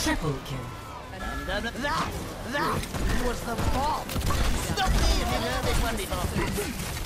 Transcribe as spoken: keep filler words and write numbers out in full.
Triple kill. And uh, that, that was the bomb. Stop me if you've heard this one before.